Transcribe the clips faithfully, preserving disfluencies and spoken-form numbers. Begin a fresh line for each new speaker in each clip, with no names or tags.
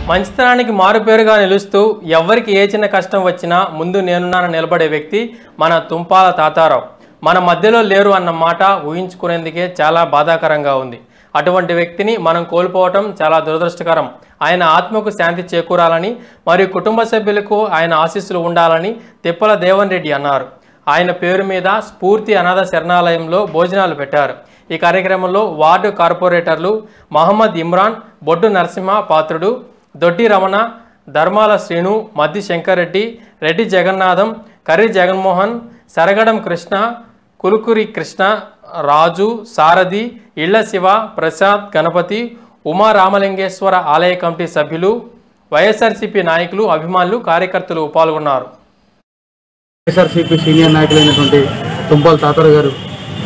మంచితనానికి మారుపేరుగా నిలుస్తూ ఎవరికి ఏ చిన్న కష్టం వచ్చినా ముందు నేనున్నానని నిలబడే వ్యక్తి మన తుంపాల తాతారావు. మన మధ్యలో లేరు అన్న మాట ఊహించుకునేందుకే చాలా బాధాకరంగా ఉంది. అటువంటి వ్యక్తిని మనం కోల్పోవటం చాలా దురదృష్టకరం. ఆయన ఆత్మకు శాంతి చేకూరాలని మరియు కుటుంబ సభ్యులకు ఆయన ఆశీస్సులు ఉండాలని తిప్పల దేవన్ రెడ్డి అన్నారు. ఆయన పేరు మీద స్ఫూర్తి అనాథ శరణాలయంలో భోజనాలు పెట్టారు. ఈ కార్యక్రమంలో వార్డు కార్పొరేటర్లు మహమ్మద్ ఇమ్రాన్, బొడ్డు నరసింహ పాత్రుడు, దొడ్డి రమణ, ధర్మాల శ్రీను, మద్ది శంకర్రెడ్డి, రెడ్డి జగన్నాథం, కర్రి జగన్మోహన్, సరగడం కృష్ణ, కులుకురి కృష్ణ, రాజు, సారథి, ఇళ్ల శివ, ప్రసాద్, గణపతి, ఉమా రామలింగేశ్వర ఆలయ కమిటీ సభ్యులు, వైఎస్ఆర్సీపీ నాయకులు, అభిమానులు, కార్యకర్తలు పాల్గొన్నారు.
వైఎస్ఆర్సీపీ సీనియర్ నాయకులైనటువంటి తుంపాల తాతారావు గారు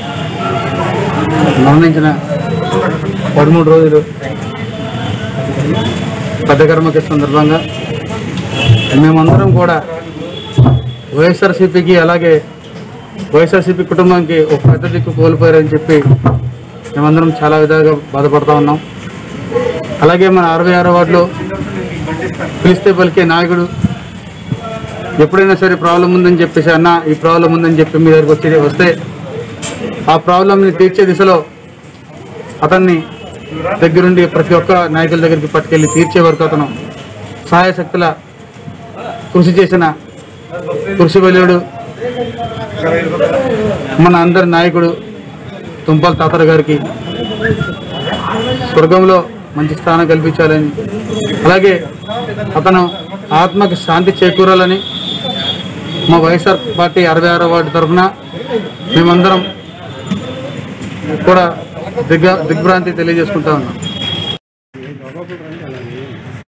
మరణించిన పదమూడు రోజులు పెద్ద కర్మకి సందర్భంగా మేమందరం కూడా వైఎస్ఆర్సీపీకి అలాగే వైఎస్ఆర్సీపీ కుటుంబానికి ఒక పెద్ద దిక్కు కోల్పోయారని చెప్పి మేమందరం చాలా విధాలుగా బాధపడుతూ ఉన్నాం. అలాగే మన అరవై ఆరో వార్డులో పిలిస్తే పలికే నాయకుడు ఎప్పుడైనా సరే ప్రాబ్లం ఉందని చెప్పేసి అన్న ఈ ప్రాబ్లం ఉందని చెప్పి మీ దగ్గరికి వచ్చి వస్తే ఆ ప్రాబ్లంని తీర్చే దిశలో అతన్ని దగ్గరుండి ప్రతి ఒక్క నాయకుల దగ్గరికి పట్టుకెళ్ళి తీర్చే వరకు అతను సహాయశక్తుల కృషి చేసిన కృషి బలుడు మన అందరి నాయకుడు తుంపాల తాతారావు గారికి స్వర్గంలో మంచి స్థానం కల్పించాలని, అలాగే అతను ఆత్మకి శాంతి చేకూరాలని మా వైఎస్ఆర్ పార్టీ అరవై ఆరో వార్డు తరఫున మేమందరం కూడా దిగ్గ దిగ్భ్రాంతి తెలియజేసుకుంటా ఉన్నాం.